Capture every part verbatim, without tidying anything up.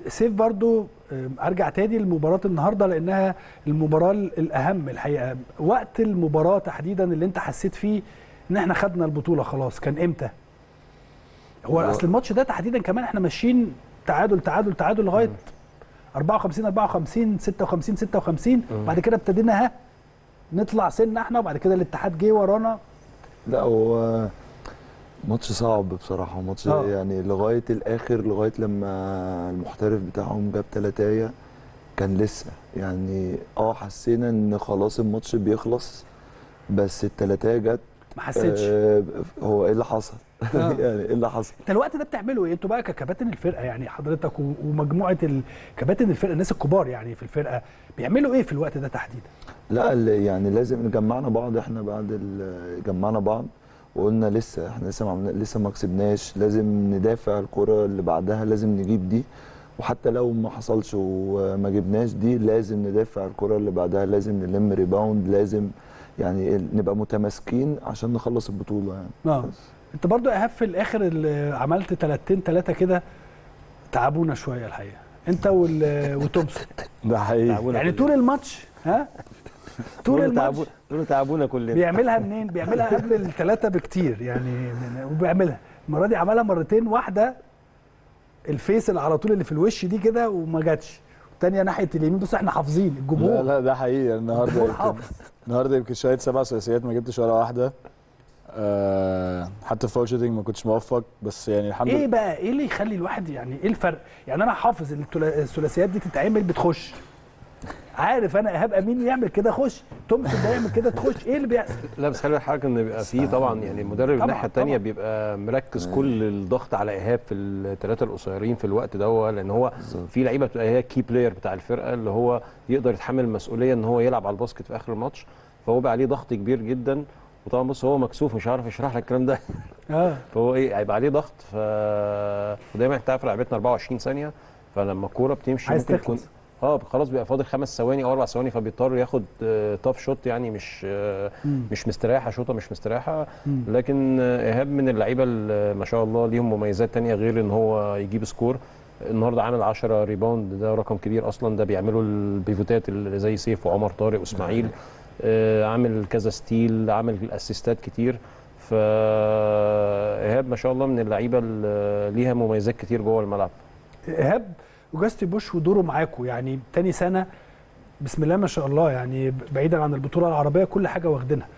سيف برضو ارجع تاني لمباراه النهارده لانها المباراه الاهم الحقيقه. وقت المباراه تحديدا اللي انت حسيت فيه ان احنا خدنا البطوله خلاص كان امتى؟ هو اصل الماتش ده تحديدا كمان احنا ماشيين تعادل تعادل تعادل لغايه أربعة وخمسين أربعة وخمسين ستة وخمسين ستة وخمسين، بعد كده ابتدينا ها نطلع سنه احنا، وبعد كده الاتحاد جه ورانا. لا هو ماتش صعب بصراحه، ماتش أوه. يعني لغايه الاخر، لغايه لما المحترف بتاعهم جاب تلاتايه كان لسه يعني اه حسينا ان خلاص الماتش بيخلص، بس التلاتايه جت ما حسيتش آه هو ايه اللي حصل؟ آه. يعني ايه اللي حصل؟ انت الوقت ده بتعملوا ايه انتوا بقى ككباتن الفرقه؟ يعني حضرتك ومجموعه كباتن الفرقه الناس الكبار يعني في الفرقه بيعملوا ايه في الوقت ده تحديدا؟ لا يعني لازم جمعنا بعض، احنا بعد جمعنا بعض وقلنا لسه احنا لسه ما لسه ما كسبناش، لازم ندافع الكره اللي بعدها، لازم نجيب دي، وحتى لو ما حصلش وما جبناش دي لازم ندافع الكره اللي بعدها، لازم نلم ريباوند، لازم يعني نبقى متماسكين عشان نخلص البطوله يعني. اه انت برضو ايهاب في الاخر اللي عملت تلاتين تلاته كده تعبونا شويه الحقيقه انت وتومسون. ده حقيقي يعني طول الماتش ها طول الماتش دول تعبونا كلنا. بيعملها منين؟ بيعملها قبل الثلاثه بكتير يعني، وبيعملها المره دي عملها مرتين، واحده الفيس اللي على طول اللي في الوش دي كده وما جاتش، الثانيه ناحيه اليمين. بص احنا حافظين الجمهور. لا لا ده حقيقي. النهارده يمكن النهارده يمكن شايت سبع ثلاثيات ما جبتش ولا واحده. أه حتى الفاول شوتنج ما كنتش موفق، بس يعني الحمد لله. ايه بقى ايه اللي يخلي الواحد يعني ايه الفرق؟ يعني انا حافظ الثلاثيات دي تتعمل بتخش، عارف انا ايهاب امين يعمل كده خش، تومسون ده يعمل كده تخش، ايه اللي بيحصل؟ لا بس خلي بالك حضرتك ان بيبقى فيه طبعا يعني المدرب الناحيه الثانيه بيبقى مركز كل الضغط على ايهاب في الثلاثه القصيرين في الوقت ده، لان هو في لعيبه بتبقى هي كي بلاير بتاع الفرقه اللي هو يقدر يتحمل المسؤوليه ان هو يلعب على الباسكت في اخر الماتش، فهو بقى عليه ضغط كبير جدا. وطبعا بص هو مكسوف مش عارف يشرح لك الكلام ده اه فهو ايه هيبقى عليه ضغط. ف ودايما انت عارف لعبتنا أربعة وعشرين ثانيه، فلما الكوره بتمشي ممكن تكون اه خلاص بيبقى فاضل خمس ثواني او اربع ثواني، فبيضطر ياخد تاف شوت يعني مش مم. مش مستريحه، شوطه مش مستريحه. مم. لكن ايهاب من اللعيبه ما شاء الله ليهم مميزات ثانيه غير ان هو يجيب سكور. النهارده عامل عشرة ريباوند، ده رقم كبير اصلا، ده بيعملوا البيفوتات اللي زي سيف وعمر طارق واسماعيل. آه عامل كذا ستيل، عامل اسيستات كتير. فايهاب ما شاء الله من اللعيبه اللي ليها مميزات كتير جوه الملعب. ايهاب وجاستي بوش ودوره معاكم يعني تاني سنه بسم الله ما شاء الله، يعني بعيدا عن البطوله العربيه كل حاجه واخدينها.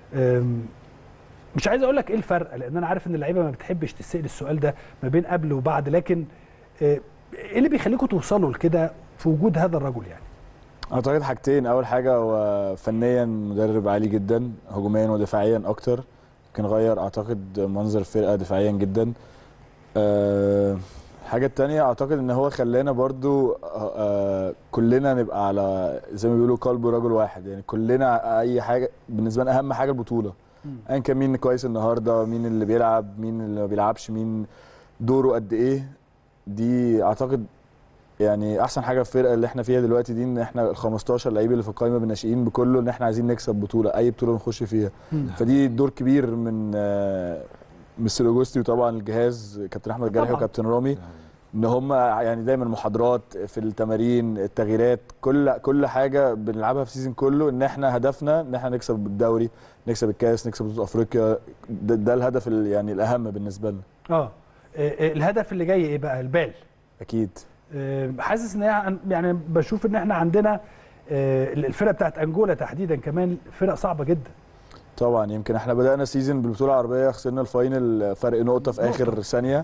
مش عايز اقول لك ايه الفرق، لان انا عارف ان اللعيبه ما بتحبش تسال السؤال ده ما بين قبل وبعد، لكن ايه اللي بيخليكم توصلوا لكده في وجود هذا الرجل؟ يعني اعتقد حاجتين. اول حاجه هو فنيا مدرب عالي جدا، هجوميا ودفاعيا اكتر، كان غير اعتقد منظر الفرقه دفاعيا جدا. أه الحاجه الثانيه اعتقد ان هو خلانا برضو أه كلنا نبقى على زي ما بيقولوا قلب رجل واحد، يعني كلنا اي حاجه بالنسبه لنا اهم حاجه البطوله، ايا كان مين كويس النهارده، مين اللي بيلعب، مين اللي ما بيلعبش، مين دوره قد ايه. دي اعتقد يعني احسن حاجه في الفرقه اللي احنا فيها دلوقتي دي، ان احنا ال خمستاشر لعيب اللي في القائمه بالناشئين بكله ان احنا عايزين نكسب بطوله، اي بطوله نخش فيها. مم. فدي دور كبير من آه مستر اوجوستي وطبعا الجهاز كابتن احمد جرحي وكابتن رامي، ان هم يعني دايما محاضرات في التمارين، التغييرات، كل كل حاجه بنلعبها في سيزون كله، ان احنا هدفنا ان احنا نكسب الدوري، نكسب الكاس، نكسب بطوله افريقيا. ده, ده الهدف يعني الاهم بالنسبه لنا. اه الهدف اللي جاي ايه بقى؟ البال اكيد. حاسس ان يعني بشوف ان احنا عندنا الفرقه بتاعت انجولا تحديدا كمان فرق صعبه جدا. طبعا يمكن احنا بدانا سيزون بالبطوله العربيه، خسرنا الفاينل فرق نقطه في اخر نقطة. ثانيه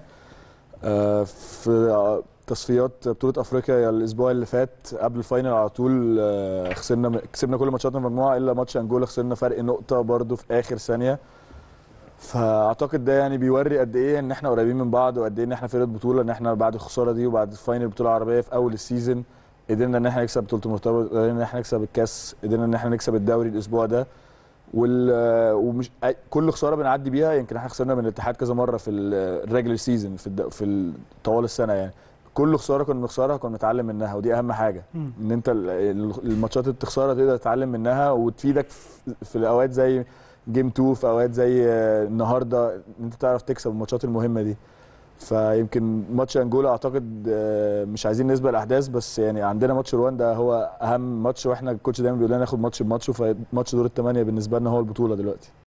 في تصفيات بطوله افريقيا الاسبوع اللي فات قبل الفاينل على طول، خسرنا كسبنا كل ماتشاتنا المجموعه الا ماتش انجولا، خسرنا فرق نقطه برده في اخر ثانيه. فاعتقد ده يعني بيوري قد ايه ان احنا قريبين من بعض، وقد ايه ان احنا فرقه بطوله، ان احنا بعد الخساره دي وبعد الفاينل البطوله العربيه في اول السيزون قدرنا ان احنا نكسب بطوله المرتبط، قدرنا ان احنا نكسب الكاس، قدرنا ان احنا نكسب الدوري الاسبوع ده. وال ومش كل خساره بنعدي بيها، يمكن احنا خسرنا من الاتحاد كذا مره في الريجلر سيزون في الد... في طوال السنه، يعني كل خساره كنا بنخسرها كنا بنتعلم منها، ودي اهم حاجه. م. ان انت الماتشات اللي بتخسرها تقدر تتعلم منها وتفيدك في الاوقات زي جيم اتنين، في اوقات زي النهارده ان انت تعرف تكسب الماتشات المهمه دي. فيمكن ماتش انجولا اعتقد آه، مش عايزين نسبق الاحداث، بس يعني عندنا ماتش رواندا هو اهم ماتش، واحنا الكوتش دايما بيقول لنا ناخد ماتش بماتش، فماتش دور الثمانيه بالنسبه لنا هو البطوله دلوقتي.